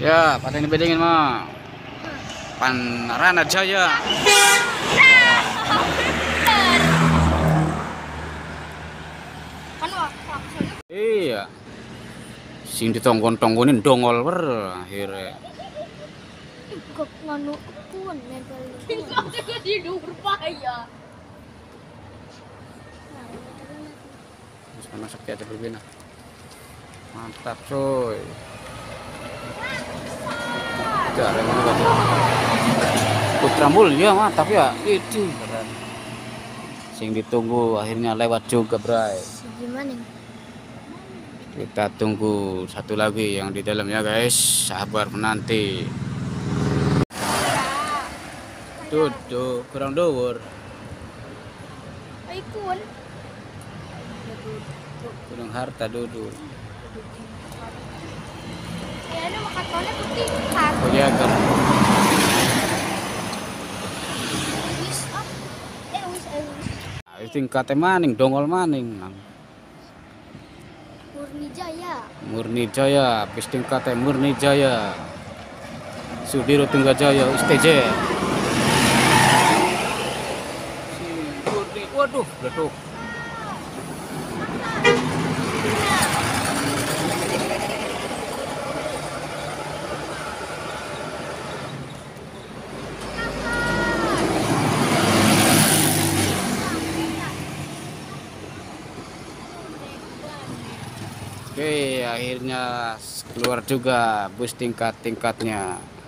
Ya, paten bedengin mah. Panrana Jaya. Iya. Sing ditonggon-tonggonin dongol ber akhirnya. Kok nganu pun nempel. Tinggal tidur payah. Sama sakti aja berbeda. Mantap coy. Cara mana tadi? Putra Mulia mantap ya. Itu keren. Sing ditunggu akhirnya lewat juga, Bray. Gimana? Kita tunggu satu lagi yang di dalam ya guys. Sabar menanti. Tuh kurang dhuwur. Ikun. Kurang harta duduk. Ya ada makan tolnya putih kan. Oh ya kan. Wis up. Wis. Nah, tingkatnya maning, dongol maning. Murni Jaya. Murni Jaya, pis tingkatnya Murni Jaya. Sudiro Tunggajaya, STJ. Waduh, letuk. Oke, akhirnya keluar juga bus tingkat-tingkatnya.